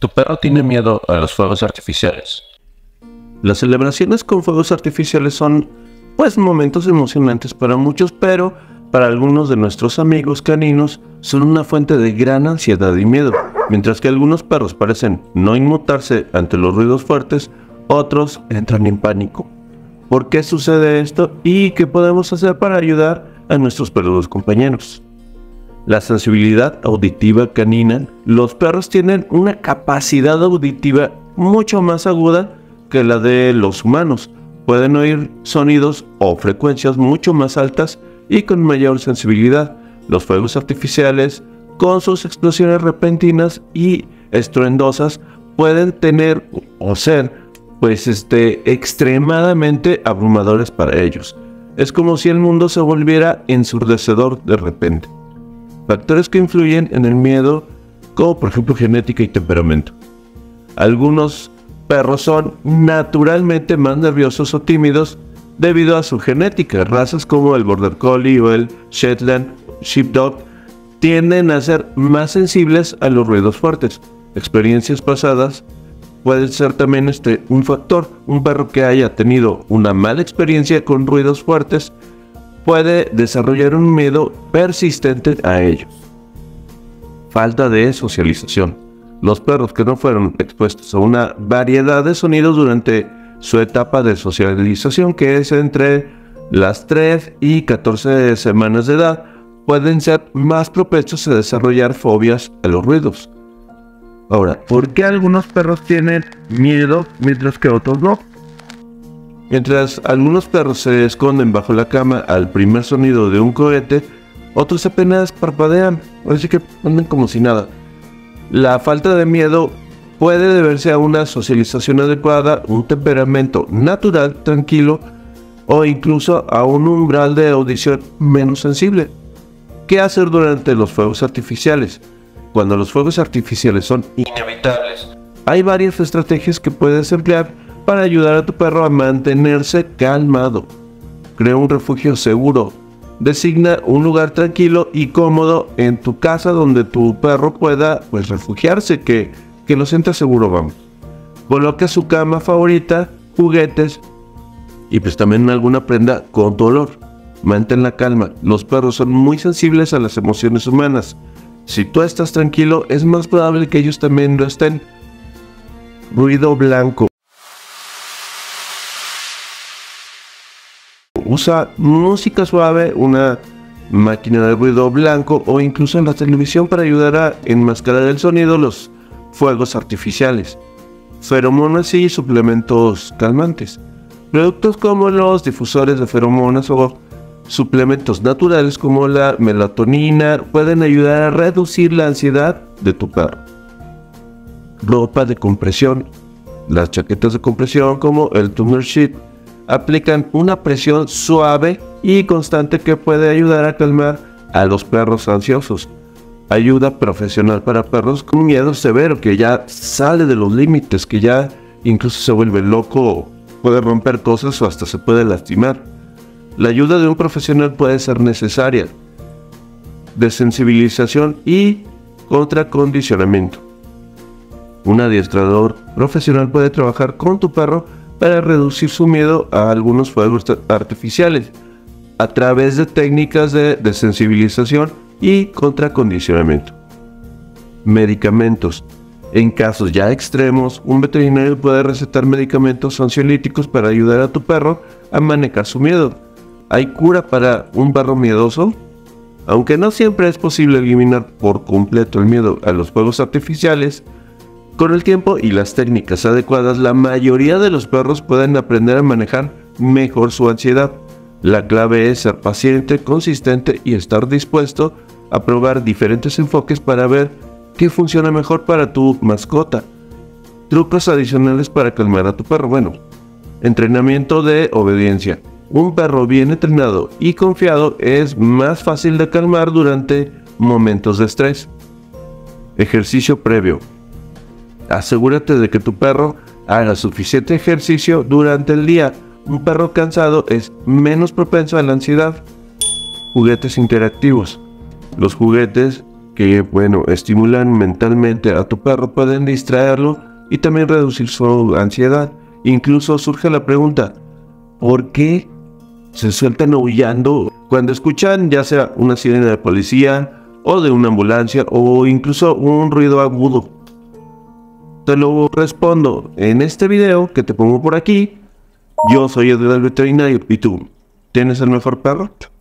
Tu perro tiene miedo a los fuegos artificiales. Las celebraciones con fuegos artificiales son, momentos emocionantes para muchos, pero para algunos de nuestros amigos caninos son una fuente de gran ansiedad y miedo. Mientras que algunos perros parecen no inmutarse ante los ruidos fuertes, otros entran en pánico. ¿Por qué sucede esto y qué podemos hacer para ayudar a nuestros perros compañeros? La sensibilidad auditiva canina. Los perros tienen una capacidad auditiva mucho más aguda que la de los humanos. Pueden oír sonidos o frecuencias mucho más altas y con mayor sensibilidad. Los fuegos artificiales, con sus explosiones repentinas y estruendosas, pueden tener o ser extremadamente abrumadores para ellos. Es como si el mundo se volviera ensordecedor de repente. Factores que influyen en el miedo, como por ejemplo genética y temperamento. Algunos perros son naturalmente más nerviosos o tímidos debido a su genética. Razas como el Border Collie o el Shetland Sheepdog tienden a ser más sensibles a los ruidos fuertes. Experiencias pasadas pueden ser también un factor. Un perro que haya tenido una mala experiencia con ruidos fuertes puede desarrollar un miedo persistente a ellos. Falta de socialización. Los perros que no fueron expuestos a una variedad de sonidos durante su etapa de socialización, que es entre las 3 y 14 semanas de edad, pueden ser más propensos a desarrollar fobias a los ruidos. Ahora, ¿por qué algunos perros tienen miedo mientras que otros no? Mientras algunos perros se esconden bajo la cama al primer sonido de un cohete, otros apenas parpadean, así que andan como si nada. La falta de miedo puede deberse a una socialización adecuada, un temperamento natural, tranquilo, o incluso a un umbral de audición menos sensible. ¿Qué hacer durante los fuegos artificiales? Cuando los fuegos artificiales son inevitables, hay varias estrategias que puedes emplear para ayudar a tu perro a mantenerse calmado. Crea un refugio seguro. Designa un lugar tranquilo y cómodo en tu casa donde tu perro pueda refugiarse, que lo sienta seguro, vamos. Coloca su cama favorita, juguetes y también alguna prenda con tu olor. Mantén la calma. Los perros son muy sensibles a las emociones humanas. Si tú estás tranquilo, es más probable que ellos también lo estén. Ruido blanco. Usa música suave, una máquina de ruido blanco o incluso en la televisión para ayudar a enmascarar el sonido los fuegos artificiales. Feromonas y suplementos calmantes. Productos como los difusores de feromonas o suplementos naturales como la melatonina pueden ayudar a reducir la ansiedad de tu perro. Ropa de compresión. Las chaquetas de compresión como el Tumor Sheet aplican una presión suave y constante que puede ayudar a calmar a los perros ansiosos. Ayuda profesional para perros con miedo severo, que ya sale de los límites, que ya incluso se vuelve loco, puede romper cosas o hasta se puede lastimar. La ayuda de un profesional puede ser necesaria. Desensibilización y contracondicionamiento. Un adiestrador profesional puede trabajar con tu perro para reducir su miedo a algunos fuegos artificiales a través de técnicas de desensibilización y contracondicionamiento. Medicamentos. En casos ya extremos, un veterinario puede recetar medicamentos ansiolíticos para ayudar a tu perro a manejar su miedo. ¿Hay cura para un perro miedoso? Aunque no siempre es posible eliminar por completo el miedo a los fuegos artificiales, con el tiempo y las técnicas adecuadas, la mayoría de los perros pueden aprender a manejar mejor su ansiedad. La clave es ser paciente, consistente y estar dispuesto a probar diferentes enfoques para ver qué funciona mejor para tu mascota. Trucos adicionales para calmar a tu perro. Entrenamiento de obediencia. Un perro bien entrenado y confiado es más fácil de calmar durante momentos de estrés. Ejercicio previo. Asegúrate de que tu perro haga suficiente ejercicio durante el día. Un perro cansado es menos propenso a la ansiedad. Juguetes interactivos. Los juguetes que, bueno, estimulan mentalmente a tu perro, pueden distraerlo y también reducir su ansiedad. Incluso surge la pregunta, ¿por qué se sueltan aullando cuando escuchan ya sea una sirena de policía o de una ambulancia o incluso un ruido agudo? Te lo respondo en este video que te pongo por aquí. Yo soy Edgar el veterinario. ¿Y tú? ¿Tienes el mejor perro?